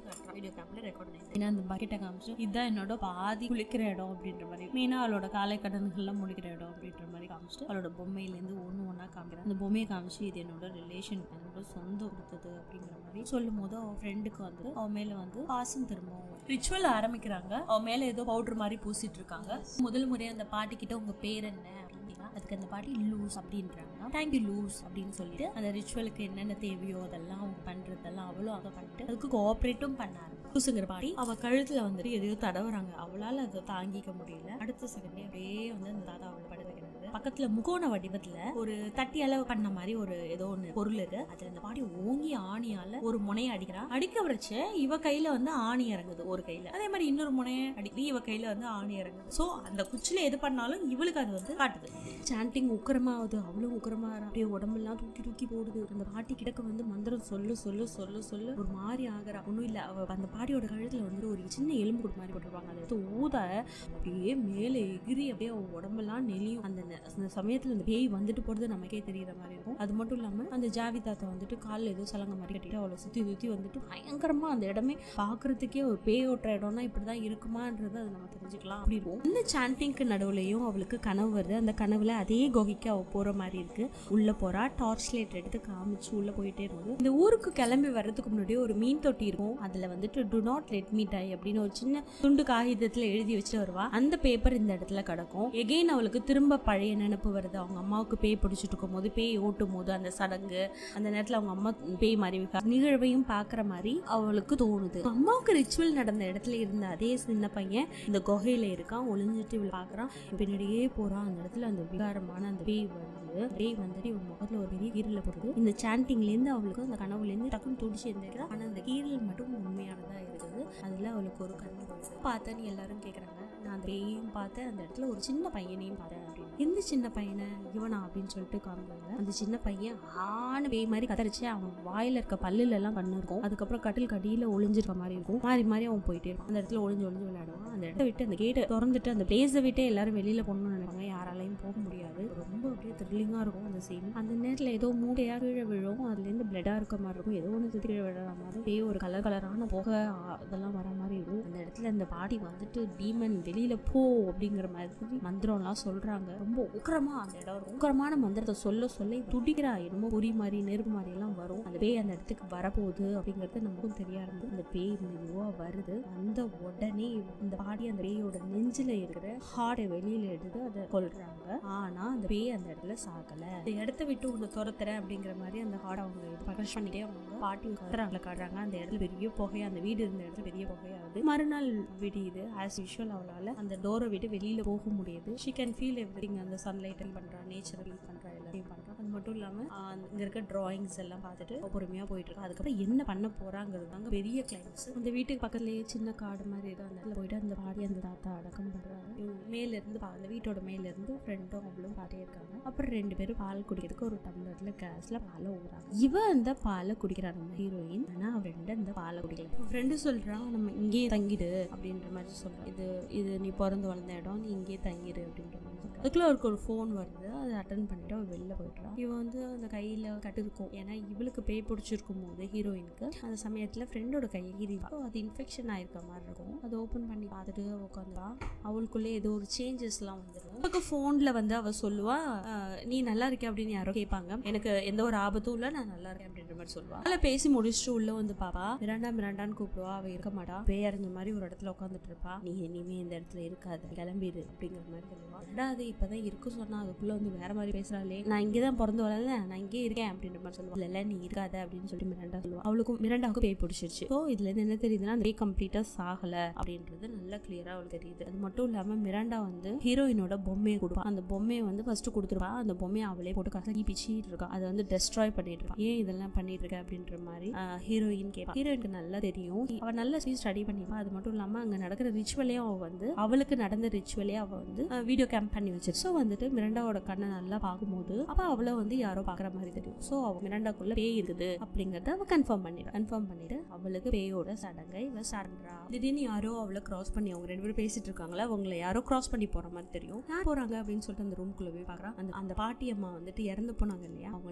காட்டுறான், வீடியோ கேம்ல ரெக்கார்ட் பண்ணி. ஏன்னா அந்த பக்கெட்டை காமிச்சு இதுதான் என்னோட பாதி குளிக்கிற இடம் அப்படின்ற மாதிரி, மெயினா அவளோட காலை கடன்கள்லாம் முடிக்கிற இடம் அப்படின்ற மாதிரி காமிச்சிட்டு அவளோட பொம்மையிலேருந்து ஒன்று ஒன்றா காமிக்கிறேன். அந்த பொம்மையை காமிச்சு இது என்னோட ரிலேஷன், என்னோட சொந்தம் கொடுத்தது அப்படிங்கிற மாதிரி சொல்லும் போது அவன் ஃப்ரெண்டுக்கு வந்து அவன் மேல வந்து பாசம் திரும்பவும் ரிச்சுவல் ஆரம்பிக்கிறாங்க. அவன் மேல ஏதோ பவுடர் மாதிரி பூசிட்டு இருக்காங்க. முதல் முறையா அந்த பாட்டி கிட்ட உங்க பேர் என்ன அப்படின்னா அதுக்கு அந்த பாட்டி லூஸ் அப்படின்றாங்க. தேங்க்யூ லூஸ் அப்படின்னு சொல்லிட்டு அந்த ரிச்சுவலுக்கு என்னென்ன தேவையோ அதெல்லாம் அவங்க பண்றதெல்லாம் அவளும் அதை பண்ணிட்டு அதுக்கு கோஆப்ரேட்டும் பண்ணாரு. லூசுங்கிற பாட்டி அவ கழுத்துல வந்துட்டு எதையோ தடவுறாங்க. அவளால அதை தாங்கிக்க முடியல. அடுத்த செகண்டே அப்படியே வந்து அந்த தாத்தா அவளை படுத்து வைக்கிறாங்க. பக்கத்துல முகோண வடிவத்துல ஒரு தட்டி அளவு பண்ண மாதிரி ஒரு ஏதோ ஒண்ணு பொருள் இருக்கு. அதுல அந்த பாட்டி ஓங்கி ஆணியால ஒரு முனையை அடிக்கிறா. அடிக்க வரைச்ச இவ கையில வந்து ஆணி இறங்குது ஒரு கையில, அதே மாதிரி இன்னொரு முனையை அடிக்கடி இவ கையில வந்து ஆணி இறங்குது. சோ அந்த குச்சில எது பண்ணாலும் இவளுக்கு அது வந்து காட்டுது. சாண்டிங் உக்கரமாவது, அவ்வளவு உக்கரமா அப்படியே உடம்பெல்லாம் தூக்கி தூக்கி போடுது. அந்த பாட்டி கிடக்க வந்து மந்திரம் சொல்லு சொல்லு சொல்லு சொல்லு ஒரு மாதிரி ஆகிறா. ஒன்றும் இல்லை, அவ அந்த பாட்டியோட கழுத்துல வந்து ஒரு சின்ன எலும்பு கூடு மாதிரி போட்டுருவாங்க. அதை எடுத்து ஊத அப்படியே மேலே எகிரி அப்படியே அவ உடம்பெல்லாம் நெளியும். அந்த அந்த சமயத்துல அந்த பேய் வந்துட்டு போறது நமக்கே தெரியற மாதிரி இருக்கும். அது மட்டும் இல்லாம அந்த ஜாவி தாத்தா வந்துட்டு காலில் ஏதோ சலங்க மாதிரி கட்டிட்டு அவளை சுத்தி சுத்தி வந்துட்டு பயங்கரமா அந்த இடமே பாக்குறதுக்கே ஒரு பேய் ஓட்டுற இடம்னா இப்படிதான் இருக்குமான்றது அது நம்ம தெரிஞ்சுக்கலாம். அப்படி இருக்கும். இந்த சாண்டிங்க்கு நடுவுலையும் அவளுக்கு கனவு வருது. அந்த கனவுல அதே குகைக்கு அவ போற மாதிரி இருக்கு. உள்ள போறா, டார்ச் லைட் எடுத்து காமிச்சு உள்ள போயிட்டே இருக்கும். இந்த ஊருக்கு கிளம்பி வர்றதுக்கு முன்னாடி ஒரு மீன் தொட்டி இருக்கும். அதுல வந்துட்டு do not let me die அப்படின்னு ஒரு சின்ன துண்டு காகிதத்துல எழுதி வச்சுட்டு வருவா. அந்த பேப்பர் இந்த இடத்துல கிடக்கும். எகெயின் அவளுக்கு திரும்ப பழைய நினைப்பு வருது. அவங்க அம்மாவுக்கு பேய் பிடிச்சிட்டு இருக்கும் போது, பேய் ஓட்டும் போது அந்த சடங்கு, அந்த நேரத்துல அவங்க அம்மா பேய் மாதிரி நிகழ்வையும் பாக்குற மாதிரி அவளுக்கு தோணுது. அம்மாவுக்கு ரிச்சுவல் நடந்த இடத்துல இருந்த அதே சின்ன பையன் இந்த குகையில இருக்கான். ஒளிஞ்சிட்டு இவள் பாக்குறான். பின்னாடியே போறான். அந்த இடத்துல அந்த விகாரமான அந்த பேய் வருது. பேய் வந்துட்டு இவன் முகத்துல ஒரு பெரிய கீரல போடுது. இந்த சாண்டிங்ல இருந்து அவளுக்கு அந்த கனவுல இருந்து டக்குன்னு துடிச்சு எழுந்திருக்கிறா. ஆனா அந்த கீரல் மட்டும் உண்மையானதா இருக்குது. அதுல அவளுக்கு ஒரு கண்ணு போகுது. பார்த்தேன்னு எல்லாரும் கேக்குறாங்க. நான் அந்த பேயையும் பார்த்தேன், அந்த இடத்துல ஒரு சின்ன பையனையும் பார்த்தேன் அப்படின்னு. எந்த சின்ன பையனை இவனா அப்படின்னு சொல்லிட்டு காமிப்பாங்க. அந்த சின்ன பையன் ஆன பேய் மாதிரி கத்தரிச்சு அவன் வாயில இருக்க பல்லுல எல்லாம் கண்ணு இருக்கும். அதுக்கப்புறம் கட்டில் கடியில ஒளிஞ்சிருக்க மாதிரி இருக்கும். மாறி மாறி அவன் போயிட்டே இருக்கும். அந்த இடத்துல ஒளிஞ்சு ஒளிஞ்சு விளையாடுவான். அந்த இடத்த விட்டு அந்த கேட்டை திறந்துட்டு அந்த பிளேஸை விட்டு எல்லாரும் வெளியில போகணும்னு நினைப்பாங்க. யாராலையும் போக முடியாது. ரொம்ப அப்படியே த்ரில்லிங்கா இருக்கும் அந்த சீன். அந்த நேரத்துல ஏதோ மூட்டையா கீழே விழும். அதுல இருந்து பிளட்டா இருக்க மாதிரி இருக்கும். ஏதோ ஒன்று கீழே விழற மாதிரி பேய் ஒரு கலர் கலரான புகை அதெல்லாம் வர மாதிரி இருக்கும். அந்த இடத்துல அந்த பாடி வந்துட்டு டீமன் வெளியில போ அப்படிங்கிற மாதிரி மந்திரம் எல்லாம் சொல்றாங்க. ரொம்ப உக்கரமா அந்த இடம் உக்கரமான மந்திரத்தை சொல்ல சொல்ல துடிக்கிறா. என்னமோ பொறி மாதிரி நெருப்பு மாதிரி எல்லாம் வரும். அந்த பேய் அந்த இடத்துக்கு வரப்போகுது அப்படிங்கறது நமக்கும் தெரிய ஆரம்பிச்சு அந்த பேய் மெதுவா வருது. அந்த உடனே இந்த பாடி அந்த பேயோட நெஞ்சில இருக்கிற ஹார்ட்டை வெளியில எடுத்து அதை கொல்றாங்க. ஆனா அந்த பேய் அந்த இடத்துல சாகல. இந்த இடத்த விட்டு ஒண்ணு துரத்துறேன் அப்படிங்கிற மாதிரி அந்த ஹார்ட் அவங்க பகஷ் பண்ணிட்டே அவங்க பாட்டி கட்டுறாங்கள காட்டுறாங்க. அந்த இடத்துல பெரிய புகை, அந்த வீடு இருந்த இடத்துல பெரிய புகையாகுது. மறுநாள் விடியுது. ஆஸ் யூஷுவல் அவளால அந்த டோரை விட்டு வெளியில போக முடியுது. She can feel everything. அந்த சன்லைட் பண்றா, நேச்சர் ஃபீல் பண்றா, எல்லாத்தையும் பண்றா. அது மட்டும் இல்லாம இங்க இருக்க டிராயிங்ஸ் எல்லாம் பார்த்துட்டு பொறுமையா போயிட்டு இருக்கா. அதுக்கப்புறம் என்ன பண்ண போறாங்கிறது அங்க பெரிய கிளைம்ஸ். அந்த வீட்டுக்கு பக்கத்துலயே சின்ன காடு மாதிரி இருக்கு. அந்த இடத்துல போயிட்டு அந்த பாடி அந்த தாத்தா அடக்கம் பண்றாங்க. மேல இருந்து அந்த வீட்டோட மேல இருந்து ஃப்ரெண்டும் அவளும் பாட்டே இருக்காங்க. அப்புறம் ரெண்டு பேரும் பால் குடிக்கிறதுக்கு ஒரு டம்ளர்ல கேஸ்ல பாலை ஊறாங்க. இவ அந்த பாலை குடிக்கிறா நம்ம ஹீரோயின். ஆனா அவ ரெண்டு அந்த பாலை குடிக்கல. ஃப்ரெண்டு சொல்றான் நம்ம இங்கேயே தங்கிடு அப்படின்ற மாதிரி சொல்றான். இது இது நீ பிறந்து வளர்ந்த இடம், நீ இங்கேயே தங்கிடு அப்படின்ற மாதிரி சொல்றான். அதுக்குள்ள அவருக்கு ஒரு ஃபோன் வருது. அதை அட்டன் பண்ணிட்டு அவள் வெளில போயிடுறான். இவ வந்து அந்த கையில கட்டு இருக்கும். ஏன்னா இவளுக்கு பேய் பிடிச்சிருக்கும் போது ஹீரோயினுக்கு அந்த சமயத்துல ஃப்ரெண்டோட கையை கீறிடும். அது இன்ஃபெக்ஷன் ஆயிருக்க மாதிரி இருக்கும். அதை ஓப்பன் பண்ணி பார்த்துட்டு உட்காந்துவா. அவளுக்குள்ளே ஏதோ ஒரு சேஞ்சஸ் எல்லாம் வந்துடும். அவளுக்கு போன்ல வந்து அவ சொல்லுவா, நீ நல்லா இருக்க அப்படின்னு யாரோ கேட்பாங்க. எனக்கு எந்த ஒரு ஆபத்தும் இல்லை, நான் நல்லா இருக்கேன் அப்படின்ற மாதிரி சொல்லுவா. அதில் பேசி முடிச்சுட்டு உள்ள வந்து பாப்பா. மிராண்டா மிராண்டான்னு கூப்பிடுவா. அவ இருக்க மாட்டா. பேய் அறிஞ்ச மாதிரி ஒரு இடத்துல உட்காந்துட்டு இருப்பா. நீ இனிமே இந்த இடத்துல இருக்காது, கிளம்பிடு அப்படிங்கிற மாதிரி சொல்லுவா. ரெண்டாவது இப்பதான் இருக்க சொன்னா அதுக்குள்ள வந்து வேற மாதிரி பேசுறாளே, நான் இங்கேதான் பிறந்து வளர்ல, நான் இங்கே இருக்கேன் அப்படின்ற மாதிரி சொல்லுவா. இல்ல நீ இருக்காத அப்படின்னு சொல்லி மிராண்டா சொல்லுவா. அவளுக்கும் மிராண்டாவுக்கும் பேய் பிடிச்சிருச்சு. ஸோ இதுல இருந்து என்ன தெரியுதுன்னா அந்த பேய் கம்ப்ளீட்டா சாகல அப்படின்றது நல்லா கிளியரா அவளுக்கு தெரியுது. அது மட்டும் இல்லாம மிராண்டா வந்து ஹீரோயினோட பொம்மையை கொடுப்பா. அந்த பொம்மையை வந்து ஃபர்ஸ்ட் கொடுத்துருப்பா. அந்த பொம்மையை அவளே போட்டு கசக்கி பிச்சிட்டு இருக்கா. அதை வந்து டெஸ்ட்ராய் பண்ணிட்டு இருக்கா. ஏன் இதெல்லாம் பண்ணிட்டு இருக்க அப்படின்ற மாதிரி ஹீரோயின் கேட்பா. ஹீரோயினுக்கு நல்லா தெரியும். அவ நல்லா ஸ்டடி பண்ணிப்பா. அது மட்டும் இல்லாம அங்க நடக்கிற ரிச்சுவலையும் அவ வந்து அவளுக்கு நடந்த ரிச்சுவலே அவ வந்து வீடியோ கேம்ப் பண்ணி வச்சு. ஸோ வந்துட்டு மிராண்டாவோட கண்ணை நல்லா பார்க்கும்போது அப்ப அவளை வந்து யாரோ பாக்குற மாதிரி தெரியும். ஸோ அவ மிராண்டாக்குள்ள பேய் இருக்குது அப்படிங்கறத அவ கன்ஃபார்ம் பண்ணிடுறா. கன்ஃபார்ம் பண்ணிட்டு அவளுக்கு பேயோட சடங்கை இவ சாடுறா. திடீர்னு யாரோ அவளை கிராஸ் பண்ணி அவங்க ரெண்டு பேரும் பேசிட்டு இருக்காங்களா, அவங்களை யாரோ கிராஸ் பண்ணி போற மாதிரி தெரியும். யார் போறாங்க அப்படின்னு சொல்லிட்டு அந்த ரூம்குள்ள போய் பாக்குறா. அந்த அந்த பாட்டி அம்மா வந்துட்டு இறந்து போனாங்க இல்லையா, அவங்க நின்று இவளை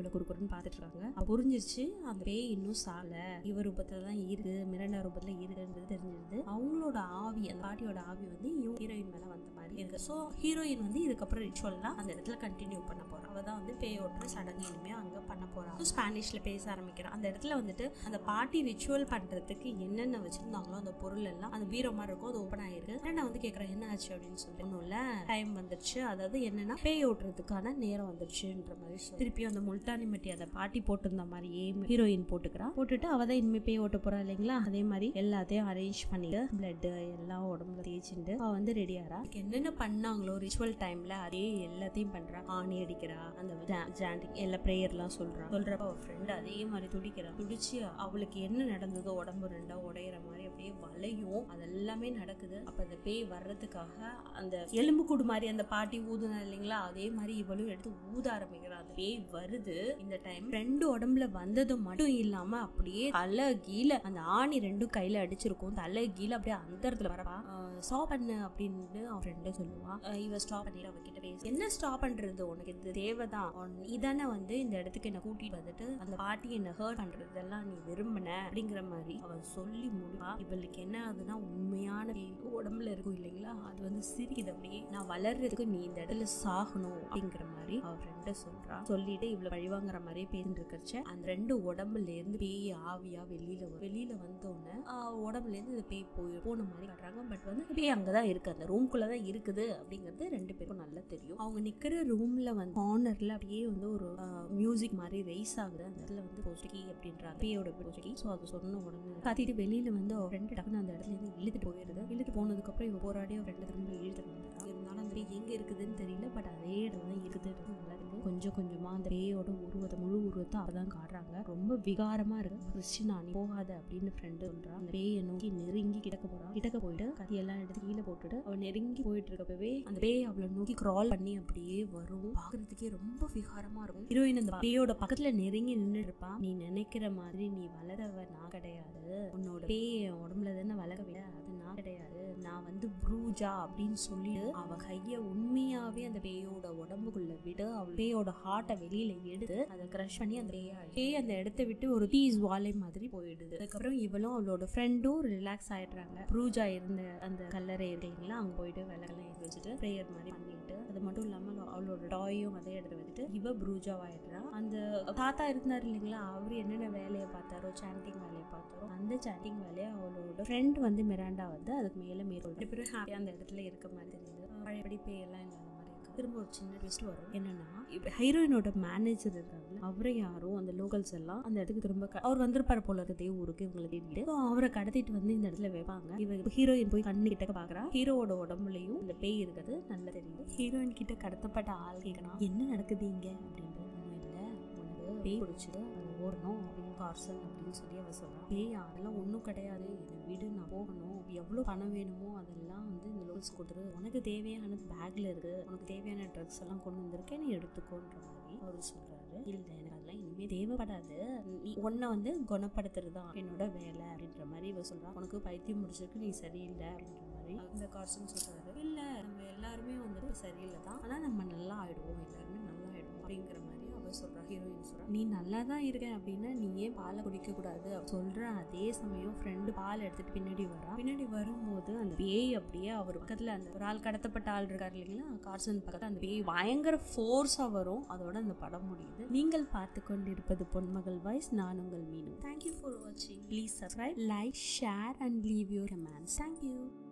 இவ்வளவு குறுக்குறுன்னு பாத்துட்டு இருக்காங்க. புரிஞ்சிருச்சு அந்த பேய் இன்னும் சால, இவ ரூபத்துல தான் இருக்கு, மிரண்டா ரூபத்துல இருக்குன்றது தெரிஞ்சிருது. அவங்களோட ஆவி, அந்த பாட்டியோட ஆவி வந்து ஹீரோயின் மேல வந்த மாதிரி இருக்கு. சோ ஹீரோயின் வந்து இதுக்கப்புறம் ரிச்சுவல்லாம் அந்த இடத்துல கண்டினியூ பண்ண போறா. அவதான் வந்து பேய் ஓட்டுற சடங்கு இனிமே அங்க பண்ண போறா. ஸ்பானிஷ்ல பேச ஆரம்பிக்கிறான். அந்த இடத்துல வந்துட்டு அந்த பாட்டி ரிச்சுவல் பண்றதுக்கு என்னென்ன வச்சிருந்தாங்களோ அந்த பொருள் எல்லாம் அந்த பீரோ மாதிரி இருக்கும், அது ஓப்பன் ஆயிருக்கு. நான் வந்து கேக்குறேன் என்ன ஆச்சு அப்படின்னு சொல்லி. ஒண்ணும்ல, டைம் வந்துருச்சு, அதாவது என்னன்னா பேய் ஓட்டுறதுக்கான நேரம் வந்துருச்சுன்ற மாதிரி சொல்லி திருப்பி அந்த முல்தானி மட்டி அந்த பாட்டி போட்டிருந்த மாதிரியே ஹீரோயின் போட்டுக்கிறா. போட்டுட்டு அவதான் இனிமே பேய் ஓட்ட போறா இல்லைங்களா. அதே மாதிரி எல்லாத்தையும் அரேஞ்ச் பண்ணிட்டு பிளட் எல்லாம் உடம்புல தேய்ச்சிட்டு அவ வந்து ரெடி ஆறா. என்னென்ன பண்ணாங்களோ ரிச்சுவல் டைம்ல அதே எல்லாத்தையும் பண்றா. ஆணி அடிக்கிறா, அந்த ஜாண்டிங் எல்லா பிரேயர் எல்லாம் சொல்றா. சொல்றப்ப அவ ஃப்ரெண்ட் அதே மாதிரி துடிக்கிறா. துடிச்சு அவளுக்கு என்ன நடந்ததோ உடம்பு ரெண்டா உடையிற மாதிரி அப்படியே வளையும், அதெல்லாமே நடக்குது. அப்ப அந்த பேய் வர்றதுக்காக அந்த எலும்பு கூடு மாதிரி அந்த பாட்டி ஊதுனா இல்லைங்களா, அதே மாதிரி இவளும் எடுத்து ஊத ஆரம்பிக்கிறா. அந்த பேய் வருது. இந்த டைம் ரெண்டு உடம்புல வந்தது மட்டும் இல்லாம அப்படியே தலை கீழ அந்த ஆணி ரெண்டும் கையில அடிச்சிருக்கும், தலை கீழ அப்படியே அந்த இடத்துல வரப்பா ஸ்டாப் பண்ணு அப்படின்னு அவன் ஃப்ரெண்டே சொல்லுவா. இவ ஸ்டாப் பண்ணிட்டு அவகிட்ட பேச, என்ன ஸ்டாப் பண்றது, உனக்கு இது தேவைதான், இதானே வந்து இந்த இடத்துக்கு என்ன கூட்டிட்டு வந்துட்டு அந்த பாட்டி என்ன ஹர்ட் பண்றதெல்லாம் நீ விரும்பின அப்படிங்கிற மாதிரி அவன் சொல்லி முடிவா. இவளுக்கு என்ன ஆகுதுன்னா உண்மையான உடம்புல இருக்கும் இல்லைங்களா, அது வந்து சிரிக்குது. அப்படியே நான் வளர்றதுக்கு நீ இந்த இடத்துல சாகணும் அப்படிங்கிற மாதிரி அவ ஃப்ரெண்ட சொல்றா. சொல்லிட்டு இவ்வளவு பழிவாங்கிற மாதிரியே பேசிட்டு இருக்கச்ச அந்த ரெண்டு உடம்புல இருந்து பேய் ஆவியா வெளியில வரும். வெளியில வந்தோடனே உடம்புல இருந்து இந்த பேய் போய் போன மாதிரி காட்டுறாங்க. பட் வந்து பேய் அங்கதான் இருக்கு, அந்த ரூம்குள்ளதான் இருக்குது அப்படிங்கிறது ரெண்டு பேருக்கும் நல்லா தெரியும். அவங்க நிக்கிற ரூம்ல வந்து கார்னர்ல அப்படியே வந்து ஒரு மியூசிக் மாதிரி ரைஸ் ஆகுது. அந்த இடத்துல வந்து போஸ்டிகி அப்படின்றாங்க, பேயோட போஸ்டிகி. சோ அது சொன்ன உடனே கத்திட்டு வெளியில வந்து ரெண்டு டக்குன்னு அந்த இடத்துல இருந்து இழுத்துட்டு போயிருது. இழுத்து போனதுக்கு அப்புறம் இவ போராடி ரெண்டு திரும்ப இழுத்துட்டு வந்துடுறா. இருந்தாலும் அந்த பேய் எங்க இருக்குதுன்னு தெரியல, பட் அதே இடம் தான் இருக்குது. நல்லா இருக்கு. கொஞ்சம் கொஞ்சமா அந்த பேயோட உருவத்தை முழு உருவத்தை அப்பதான் காட்டுறாங்க. ரொம்ப விகாரமா இருக்கு. கிறிஸ்டினா நீ போகாத அப்படின்னு ஃப்ரெண்டு சொல்றா. அந்த பேயை நோக்கி நெருங்கி கிடக்க போறா. கிடக்க போயிட்டு கத்தியெல்லாம் எடுத்து கீழே போட்டுட்டு அவன் நெருங்கி போயிட்டு இருக்கப்பவே அந்த பேய் அவளை நோக்கி கிரால் பண்ணி அப்படியே வரும். பாக்குறதுக்கே ரொம்ப விகாரமா இருக்கும். ஹீரோயின் அந்த பேயோட பக்கத்துல நெருங்கி நின்று இருப்பான். நீ நினைக்கிற மாதிரி நீ வளரவ நான் கிடையாது, உன்னோட பேய் உடம்புல தானே வளரவில்லை, அது நான் கிடையாது, நான் வந்து ப்ரூஜா அப்படின்னு சொல்லிட்டு அவ கைய உண்மையாவே அந்த பேயோட உடம்புக்குள்ள விட்டு அவள் பேயோட ஹார்ட்டை வெளியில எடுத்து அதை கிரஷ் பண்ணி அந்த பேய் அந்த இடத்த விட்டு ஒரு தீஸ் வாலை மாதிரி போயிடுது. அதுக்கப்புறம் இவளும் அவளோட ஃப்ரெண்டும் ரிலாக்ஸ் ஆயிடுறாங்க. ப்ரூஜா இருந்த அந்த கல்லறை இருக்கீங்களா, அங்க போயிட்டு விளக்கெல்லாம் எடுத்து வச்சுட்டு ப்ரேயர் மாதிரி பண்ணிட்டு, அது மட்டும் இல்லாம அவளோட டாயும் அதே எடுத்து வச்சுட்டு இவ ப்ரூஜாவாயிடுறா. அந்த தாத்தா இருந்தாரு இல்லைங்களா, அவரு என்னென்ன வேலையை பார்த்தாரோ, சாண்டிங் வேலையை பார்த்தாரோ, அந்த சாண்டிங் வேலையை அவளோட ஃப்ரெண்ட் வந்து மிராண்டா வந்து அதுக்கு மேல மேற்கொண்டு ரெண்டு பேரும் ஹாப்பியா அந்த இடத்துல இருக்க மாதிரி தெரியுது. பழையபடி பேயெல்லாம் இல்லாத மாதிரி இருக்கு. திரும்ப ஒரு சின்ன ட்விஸ்ட் வரும். என்னன்னா இப்ப ஹீரோயினோட மேனேஜர் இருக்காங்கல்ல, அவரை யாரும் அந்த லோக்கல்ஸ் எல்லாம் அந்த இடத்துக்கு திரும்ப அவர் வந்திருப்பாரு போல இருக்கு ஊருக்கு இவங்களை தேடிட்டு. அவரை கடத்திட்டு வந்து இந்த இடத்துல வைப்பாங்க. இவ ஹீரோயின் போய் கண்ணு கிட்ட பாக்குறா. ஹீரோவோட உடம்புலயும் இந்த பேய் இருக்குது நல்லா தெரியுது. ஹீரோயின் கிட்ட கடத்தப்பட்ட ஆள் கேட்கறான், என்ன நடக்குது இங்க அப்படின்றது. ஒண்ணும் இல்ல, உனக்கு பேய் பிடிச்சது, அது ஓடணும் அப்படின்னு கார்சன் அப்படின்னு சொல்லி அவ சொல்றான். பேய் அதெல்லாம் ஒன்றும் கிடையாது, என்னை வீடு நான் போகணும், எவ்வளோ பணம் வேணுமோ அதெல்லாம் வந்து இந்த லோல்ஸ் கொடுத்துரு, உனக்கு தேவையானது பேக்ல இருக்கு, உனக்கு தேவையான ட்ரக்ஸ் எல்லாம் கொண்டு வந்திருக்கேன், நீ எடுத்துக்கோன்ற மாதிரி அவரு சொல்றாரு. இல்ல எனக்கு அதெல்லாம் இனிமே தேவைப்படாது, நீ உன்னை வந்து குணப்படுத்துறதுதான் என்னோட வேலை அப்படின்ற மாதிரி இவ சொல்றான். உனக்கு பைத்தியம் முடிச்சிருக்கு, நீ சரியில்லை அப்படின்ற மாதிரி இந்த கார்சன் சொல்றாரு. இல்ல நம்ம எல்லாருமே வந்துட்டு சரியில்லை தான், ஆனா நம்ம நல்லா ஆயிடுவோம், எல்லாருமே நல்லா ஆயிடுவோம் அப்படிங்கிற மாதிரி அவ சொல்றா. ஹீரோயின் சொல்றா, நீ நல்லா தான் இருக்க அப்படின்னா நீ ஏன் பாலை குடிக்க கூடாது சொல்ற. அதே சமயம் ஃப்ரெண்டு பால் எடுத்துட்டு பின்னாடி வரா. பின்னாடி வரும்போது அந்த பேய் அப்படியே அவர் பக்கத்துல அந்த ஒரு ஆள் கடத்தப்பட்ட ஆள் இருக்காரு இல்லைங்களா, கார்சன் பக்கத்துல அந்த பேய் பயங்கர ஃபோர்ஸா வரும். அதோட அந்த படம் முடியுது. நீங்கள் பார்த்து கொண்டிருப்பது பொன்மகள் வாய்ஸ். நான் உங்கள் மீனு. தேங்க்யூ ஃபார் வாட்சிங். Please subscribe, like, share and leave your comments. Thank you.